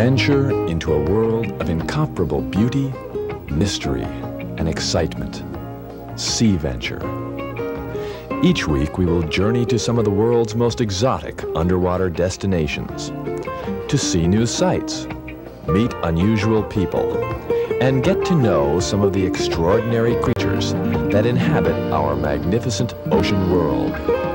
Venture into a world of incomparable beauty, mystery, and excitement. Sea Venture. Each week we will journey to some of the world's most exotic underwater destinations, to see new sights, meet unusual people, and get to know some of the extraordinary creatures that inhabit our magnificent ocean world.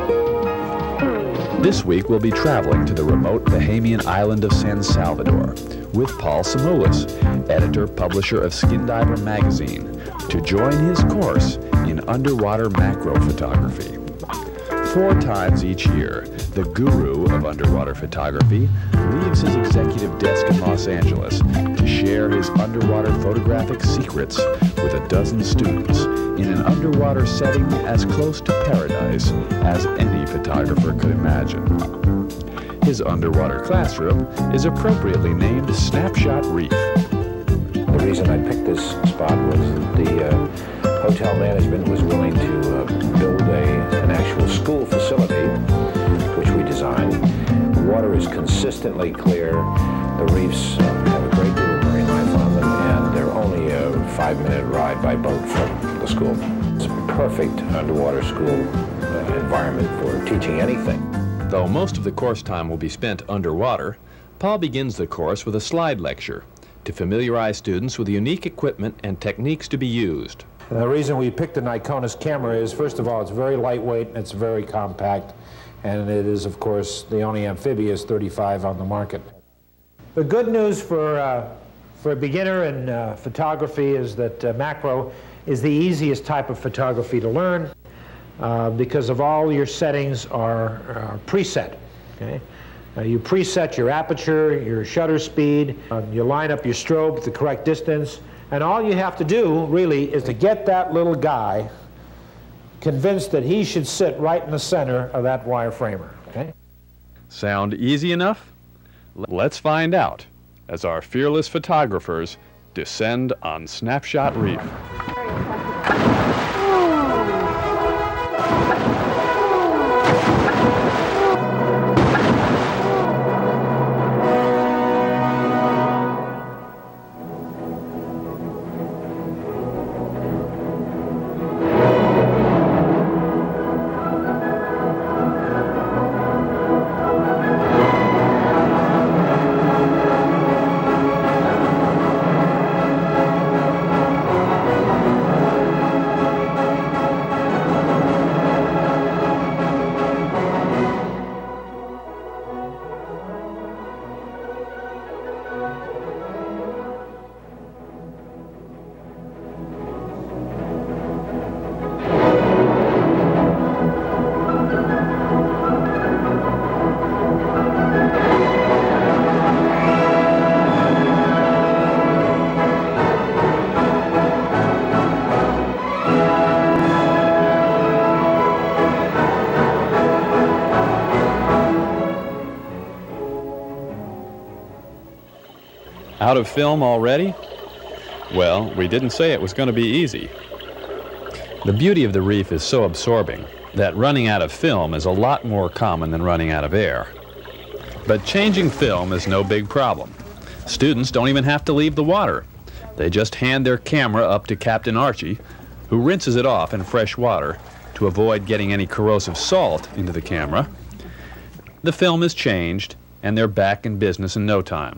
This week we'll be traveling to the remote Bahamian island of San Salvador with Paul Tzimoulis, editor-publisher of Skin Diver magazine, to join his course in underwater macro photography. 4 times each year, the guru of underwater photography leaves his executive desk in Los Angeles to share his underwater photographic secrets with a dozen students in an underwater setting as close to paradise as any photographer could imagine. His underwater classroom is appropriately named Snapshot Reef. The reason I picked this spot was that the hotel management was willing to build an actual school facility, which we designed. The water is consistently clear. The reefs have a great deal of marine life on them, and they're only a 5-minute ride by boat from the school. It's a perfect underwater school environment for teaching anything. Though most of the course time will be spent underwater, Paul begins the course with a slide lecture to familiarize students with the unique equipment and techniques to be used. And the reason we picked the Nikonis camera is, first of all, it's very lightweight and it's very compact, and it is, of course, the only amphibious 35 on the market. The good news for a beginner in photography is that macro is the easiest type of photography to learn because of all your settings are preset. Okay? You preset your aperture, your shutter speed, you line up your strobe at the correct distance, and all you have to do, really, is to get that little guy convinced that he should sit right in the center of that wireframer. Okay? Sound easy enough? Let's find out as our fearless photographers descend on Snapshot Reef. Out of film already? Well, we didn't say it was going to be easy. The beauty of the reef is so absorbing that running out of film is a lot more common than running out of air. But changing film is no big problem. Students don't even have to leave the water. They just hand their camera up to Captain Archie, who rinses it off in fresh water to avoid getting any corrosive salt into the camera. The film is changed, and they're back in business in no time.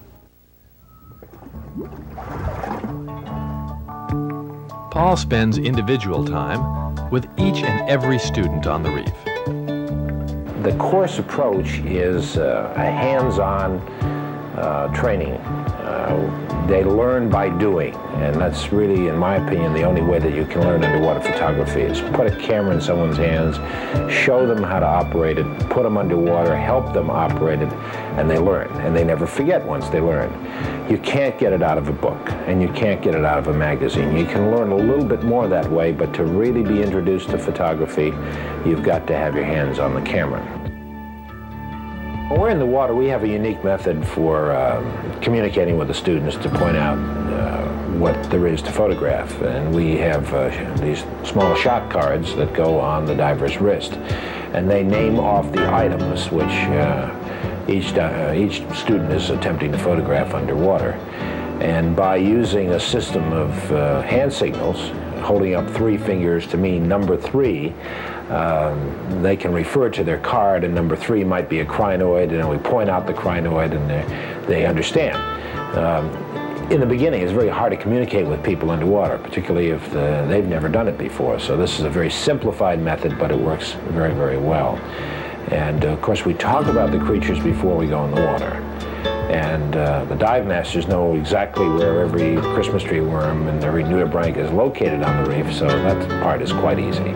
Paul spends individual time with each and every student on the reef. The course approach is a hands-on training. They learn by doing, and that's really, in my opinion, the only way that you can learn underwater photography is put a camera in someone's hands, show them how to operate it, put them underwater, help them operate it, and they learn. And they never forget once they learn. You can't get it out of a book, and you can't get it out of a magazine. You can learn a little bit more that way, but to really be introduced to photography, you've got to have your hands on the camera. When we're in the water, we have a unique method for communicating with the students to point out what there is to photograph. And we have these small shot cards that go on the diver's wrist. And they name off the items which each student is attempting to photograph underwater. And by using a system of hand signals, holding up 3 fingers to mean number 3, they can refer to their card, and number 3 might be a crinoid, and then we point out the crinoid and they understand. In the beginning, it's very hard to communicate with people underwater, particularly if they've never done it before. So this is a very simplified method, but it works very, very well. And of course, we talk about the creatures before we go in the water. And the dive masters know exactly where every Christmas tree worm and every nudibranch is located on the reef, so that part is quite easy.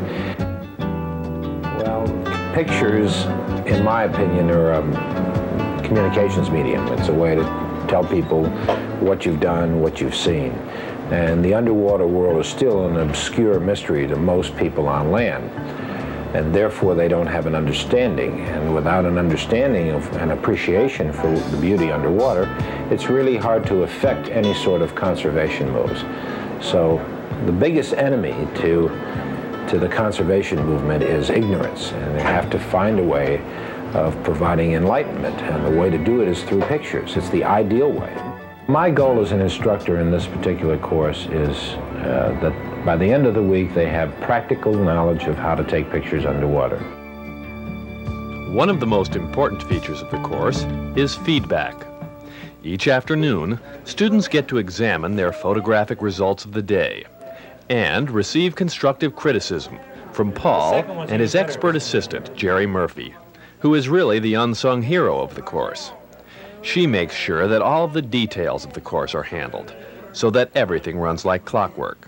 Well, pictures, in my opinion, are a communications medium. It's a way to tell people what you've done, what you've seen. And the underwater world is still an obscure mystery to most people on land. And therefore they don't have an understanding. And without an understanding of an appreciation for the beauty underwater, it's really hard to affect any sort of conservation moves. So the biggest enemy to the conservation movement is ignorance. And they have to find a way of providing enlightenment. And the way to do it is through pictures. It's the ideal way. My goal as an instructor in this particular course is that by the end of the week, they have practical knowledge of how to take pictures underwater. One of the most important features of the course is feedback. Each afternoon, students get to examine their photographic results of the day and receive constructive criticism from Paul and his expert assistant, Jerry Murphy, who is really the unsung hero of the course. She makes sure that all of the details of the course are handled so that everything runs like clockwork.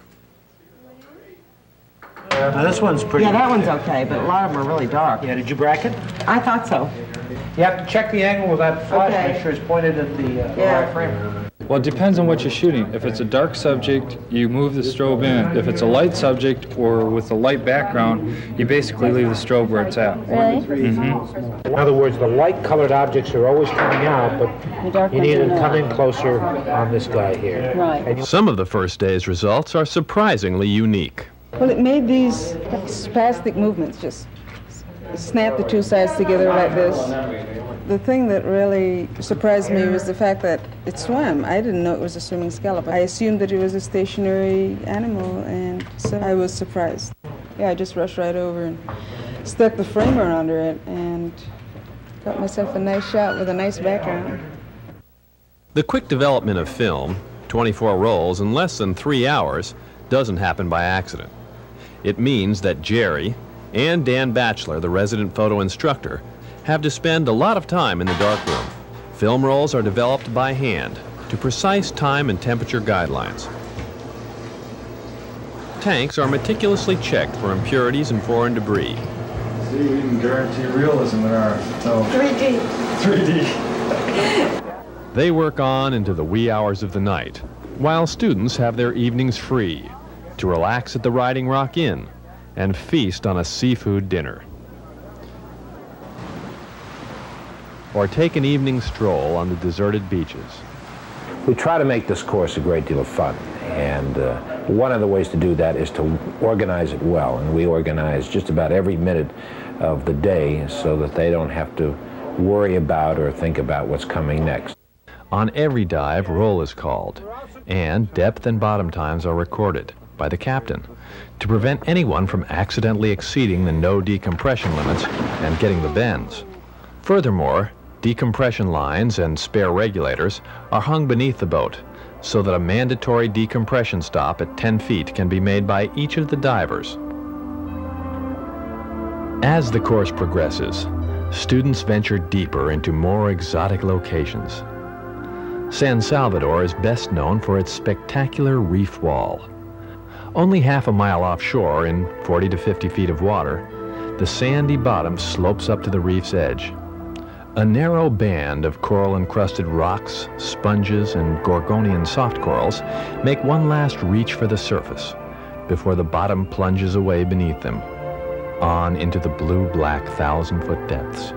Now this one's pretty... Yeah, that one's okay, but a lot of them are really dark. Yeah, did you bracket? I thought so. You have to check the angle with that flash, Okay. make sure it's pointed at the right frame. Well, it depends on what you're shooting. If it's a dark subject, you move the strobe in. If it's a light subject or with a light background, you basically leave the strobe where it's at. Really? Mm-hmm. In other words, the light-colored objects are always coming out, but you need to come in closer on this guy here. Right. Some of the first day's results are surprisingly unique. Well, it made these spastic movements, just snap the two sides together like this. The thing that really surprised me was the fact that it swam. I didn't know it was a swimming scallop. I assumed that it was a stationary animal, and so I was surprised. Yeah, I just rushed right over and stuck the framer under it and got myself a nice shot with a nice background. The quick development of film, 24 rolls in less than 3 hours, doesn't happen by accident. It means that Jerry and Dan Batchelor, the resident photo instructor, have to spend a lot of time in the darkroom. Film rolls are developed by hand to precise time and temperature guidelines. Tanks are meticulously checked for impurities and foreign debris. See, we can guarantee realism in our... No. 3D. 3D. They work on into the wee hours of the night, while students have their evenings free to relax at the Riding Rock Inn and feast on a seafood dinner. Or take an evening stroll on the deserted beaches. We try to make this course a great deal of fun, and one of the ways to do that is to organize it well, and we organize just about every minute of the day so that they don't have to worry about or think about what's coming next. On every dive, roll is called, and depth and bottom times are recorded by the captain to prevent anyone from accidentally exceeding the no decompression limits and getting the bends. Furthermore, decompression lines and spare regulators are hung beneath the boat so that a mandatory decompression stop at 10 feet can be made by each of the divers. As the course progresses, students venture deeper into more exotic locations. San Salvador is best known for its spectacular reef wall. Only half a mile offshore, in 40 to 50 feet of water, the sandy bottom slopes up to the reef's edge. A narrow band of coral-encrusted rocks, sponges, and Gorgonian soft corals make one last reach for the surface before the bottom plunges away beneath them, on into the blue-black 1,000-foot depths.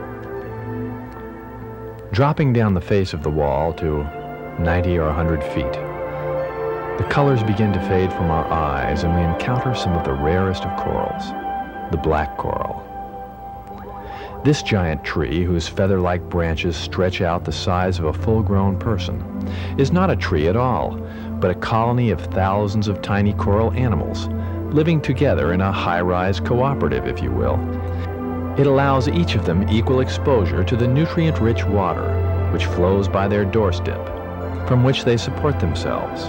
Dropping down the face of the wall to 90 or 100 feet, the colors begin to fade from our eyes and we encounter some of the rarest of corals, the black coral. This giant tree, whose feather-like branches stretch out the size of a full-grown person, is not a tree at all, but a colony of thousands of tiny coral animals living together in a high-rise cooperative, if you will. It allows each of them equal exposure to the nutrient-rich water which flows by their doorstep, from which they support themselves.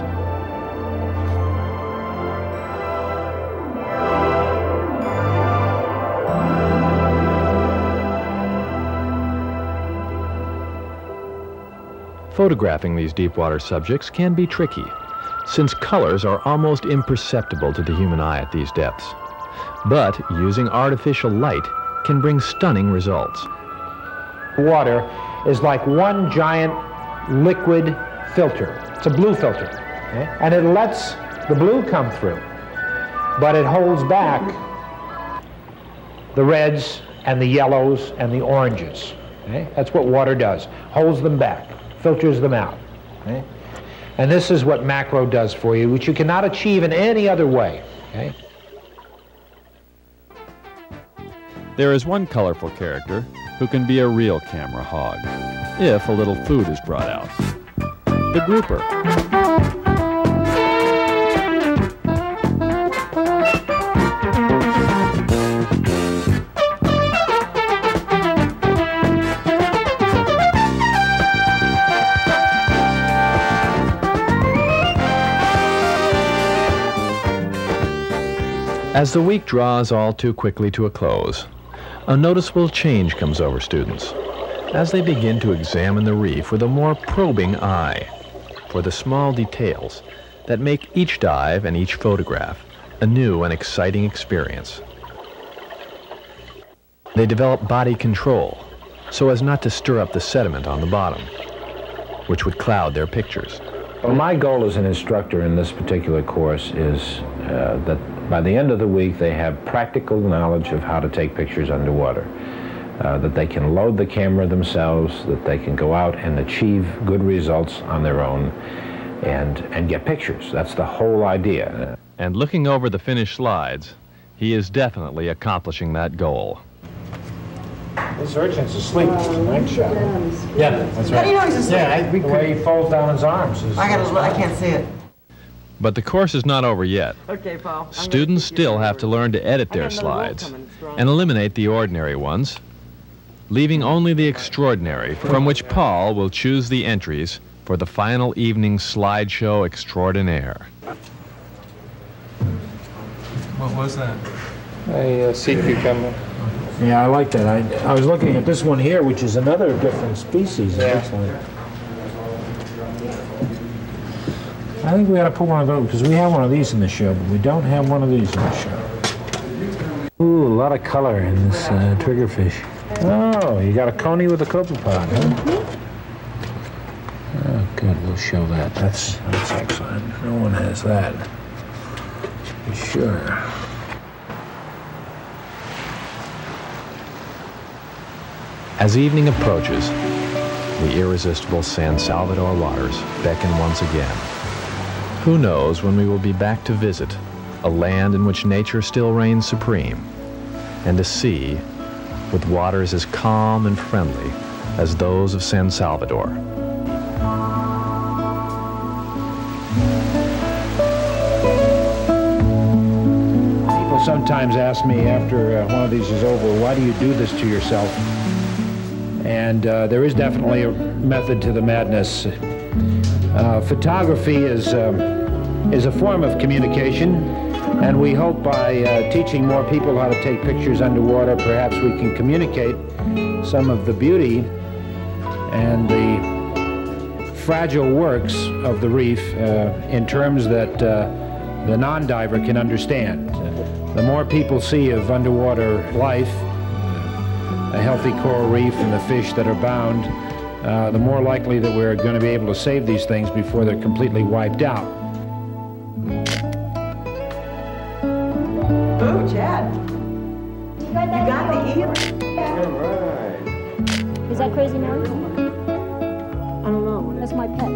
Photographing these deep-water subjects can be tricky, since colors are almost imperceptible to the human eye at these depths. But using artificial light can bring stunning results. Water is like one giant liquid filter. It's a blue filter, okay? And it lets the blue come through, but it holds back the reds and the yellows and the oranges. Okay? That's what water does, holds them back, filters them out. Okay? And this is what macro does for you, which you cannot achieve in any other way. Okay? There is one colorful character who can be a real camera hog, if a little food is brought out. The grouper. As the week draws all too quickly to a close, a noticeable change comes over students as they begin to examine the reef with a more probing eye for the small details that make each dive and each photograph a new and exciting experience. They develop body control so as not to stir up the sediment on the bottom, which would cloud their pictures. Well, my goal as an instructor in this particular course is that by the end of the week they have practical knowledge of how to take pictures underwater, that they can load the camera themselves, that they can go out and achieve good results on their own and get pictures. That's the whole idea. And looking over the finished slides, he is definitely accomplishing that goal. This urchin's asleep. Night shot. Yeah, that's right. How do you know he's asleep? Yeah, the way he folds down his arms. I can't see it. But the course is not over yet. Okay, Paul. Students still have to learn to edit their slides and eliminate the ordinary ones, leaving only the extraordinary, from which Paul will choose the entries for the final evening slideshow extraordinaire. What was that? A sea cucumber. Yeah, I like that. I was looking at this one here, which is another different species. Yeah. I think we ought to put one of those, because we have one of these in the show, but we don't have one of these in the show. Ooh, a lot of color in this triggerfish. Oh, you got a coney with a copepod, huh? Oh, good, we'll show that. That's excellent. No one has that. For sure. As evening approaches, the irresistible San Salvador waters beckon once again. Who knows when we will be back to visit a land in which nature still reigns supreme, and a sea with waters as calm and friendly as those of San Salvador. People sometimes ask me after one of these is over, why do you do this to yourself? And there is definitely a method to the madness. Photography is a form of communication, and we hope by teaching more people how to take pictures underwater, perhaps we can communicate some of the beauty and the fragile works of the reef in terms that the non-diver can understand. The more people see of underwater life, a healthy coral reef and the fish that are bound, the more likely that we're going to be able to save these things before they're completely wiped out. Oh, Chad. You got the eel? Is that crazy now? I don't know. That's my pet.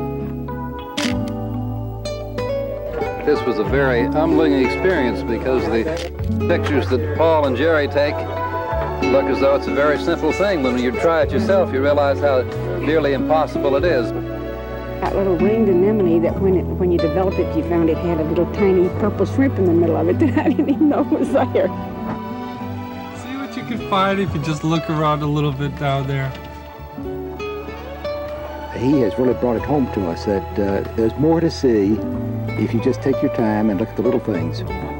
This was a very humbling experience because the pictures that Paul and Jerry take look as though it's a very simple thing. When you try it yourself, you realize how nearly impossible it is. That little ringed anemone that when you developed it, you found it had a little tiny purple shrimp in the middle of it that I didn't even know was there. See what you can find if you just look around a little bit down there. He has really brought it home to us that there's more to see if you just take your time and look at the little things.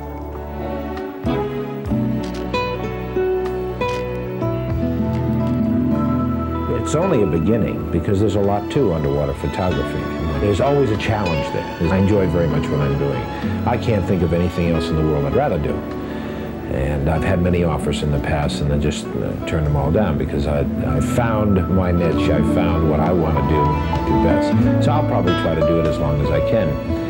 It's only a beginning because there's a lot to underwater photography. There's always a challenge there. I enjoy very much what I'm doing. I can't think of anything else in the world I'd rather do. And I've had many offers in the past and then just turned them all down because I found my niche. I found what I want to do best. So I'll probably try to do it as long as I can.